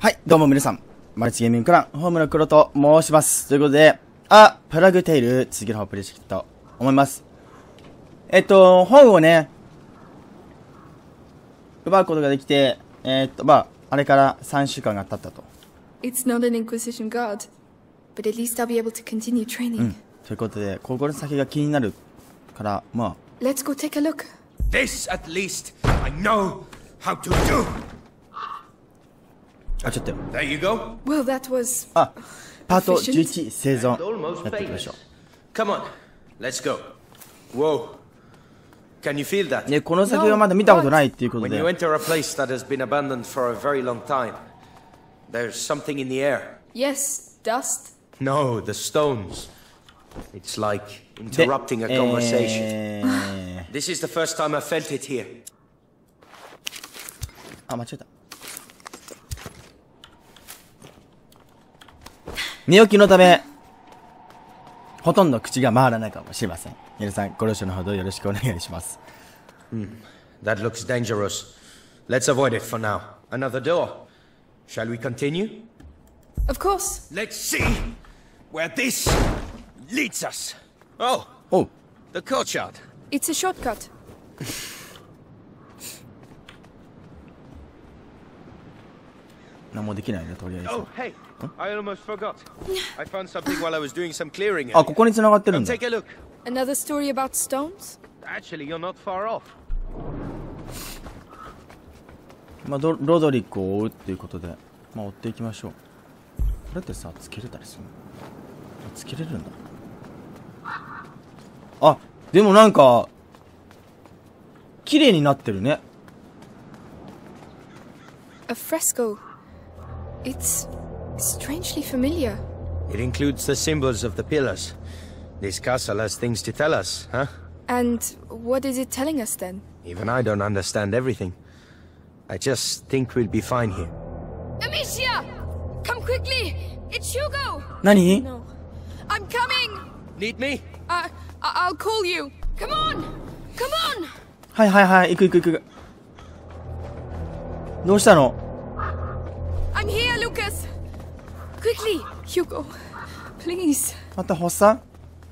はい、どうも皆さん。マルチゲーミングクラン、ホームの黒と申します。ということで、プラグテイル、次の方プレイしていきたいと思います。本をね、奪うことができて、あれから3週間が経ったと。 It's not an Inquisition guard, but at least I'll be able to continue training. ということで、ここの先が気になるから、 Let's go take a look. This at least I know how to do. ちょっとよ。 There you go. Well, that was パート11生存やっていきましょう。 Come on, let's go. Whoa. Can you feel that? ね、この先はまだ見たことないっていうことで。 When you enter a place that has been abandoned for a very long time, there's something in the air. Yes, dust. No, the stones. It's like interrupting a conversation. This is the first time I felt it here. 間違えた。寝起きのため、ほとんど口が回らないかもしれません。皆さん、ご了承のほどよろしくお願いします。 That looks dangerous. Let's avoid it for now. Another door. Shall we continue? Of course. Let's see where this leads us. Oh, the courtyard. It's a shortcut. 何もできないね、とりあえず。 Oh, hey, I almost forgot. I found something while I was doing some clearing. ここに繋がってるん Come だ。 take a look. Another story about stones? Actually, you're not far off. ロドリックを追うっていうことで、追っていきましょう。これってさ、つけれたりするの？つけれるんだ。でもなんか、綺麗になってるね。 A fresco. It's strangely familiar. It includes the symbols of the pillars. This castle has things to tell us, huh? And what is it telling us then? Even I don't understand everything. I just think we'll be fine here. Amicia! Come quickly! It's Hugo! 何？ No. I'm coming! Need me? I'll call you. Come on! Come on! はい、行く。どうしたの？ I'm here, Lucas! Quickly, Hugo. Please. また発作？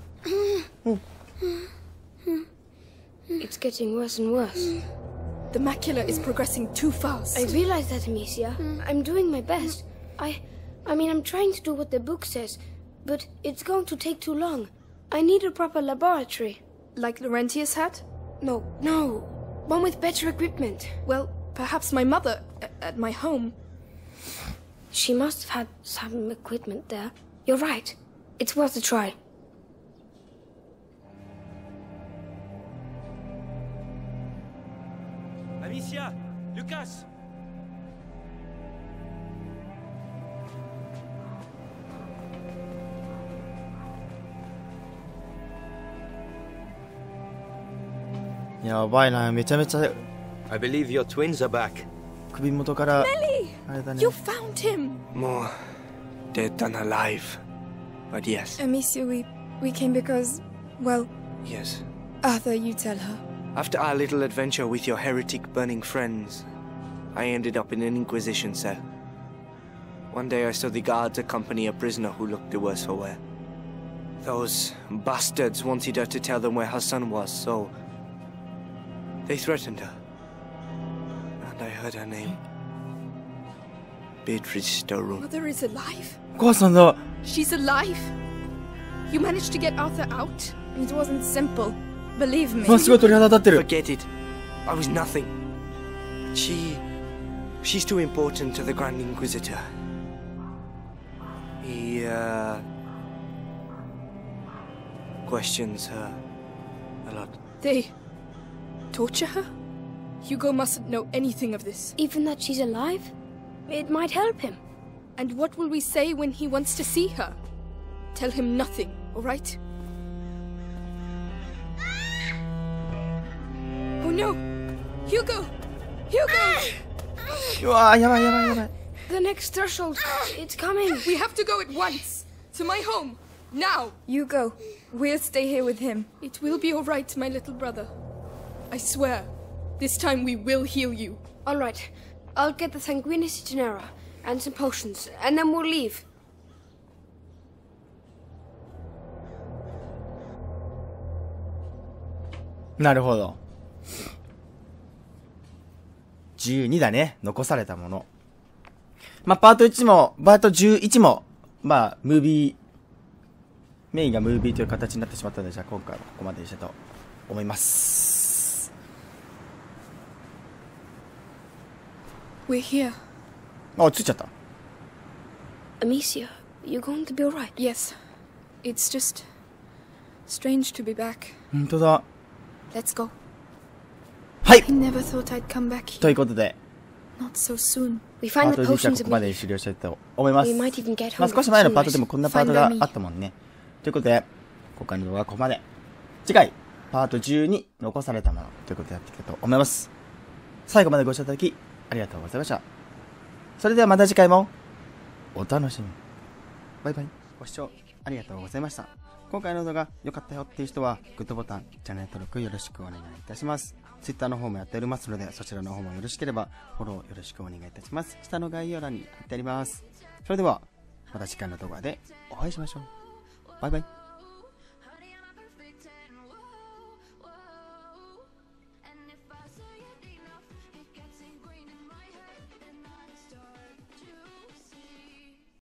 It's getting worse and worse. The macula is progressing too fast. I realize that, Amicia. I'm doing my best. I mean, I'm trying to do what the book says, but it's going to take too long. I need a proper laboratory. Like Laurentius had? No. One with better equipment. Well, perhaps my mother, at my home. She must have had some equipment there. You're right. It's worth a try. Amicia! Lucas! やばいな、めちゃめちゃ I believe your twins are back. 首元から Ellie! あれだね。 You found him! More dead than alive. But yes. Amicia, we came because, well, Yes. Arthur, you tell her. After our little adventure with your heretic burning friends, I ended up in an Inquisition cell. One day I saw the guards accompany a prisoner who looked the worse for wear. Those bastards wanted her to tell them where her son was, so they threatened her. And I heard her name. Beatrice Storroom. Mother is alive? お母さんだ。 She's alive? You managed to get Arthur out? It wasn't simple. Believe me. すごい鳥肌立ってる。 Forget it. I was nothing. She's too important to the Grand Inquisitor. He, questions her a lot. They torture her? Hugo mustn't know anything of this. Even that she's alive? It might help him. And what will we say when he wants to see her? Tell him nothing, all right? Oh no! Hugo! Hugo! うわー、やばい。 The next threshold. It's coming. We have to go at once! To my home! Now! You go. We'll stay here with him. It will be all right, my little brother. I swear. This time we will heal you. All right. I'll get the Sanguinis Genera. and some potions, and then we'll leave. なるほど。12だね。残されたもの。まあ、パート11も、まあ、ムービー、メインがムービーという形になってしまったので、じゃあ今回はここまでにしたいと思います。 We're here. あ、ついちゃった。 Amicia, you're going to be alright? Yes. It's just strange to be back. 本当だ。 Let's go. はい。 I never thought I'd come back here. ということで、 Not so soon. We パ find ー the ト11は potions こ of こまでに Amicia. 終了したいと思います。 We might even get まあ、 home 少し前の before パートでもこんなパートがあったもんね。ということで、今回の動画はここまで。次回、パート12、残されたものということでやっていきたいと思います。最後までご視聴いただき、ありがとうございました。それではまた次回も、お楽しみに。バイバイ。ご視聴ありがとうございました。今回の動画良かったよっていう人は、グッドボタン、チャンネル登録よろしくお願いいたします。Twitter の方もやっておりますので、そちらの方もよろしければ、フォローよろしくお願いいたします。下の概要欄に貼ってあります。それでは、また次回の動画でお会いしましょう。バイバイ。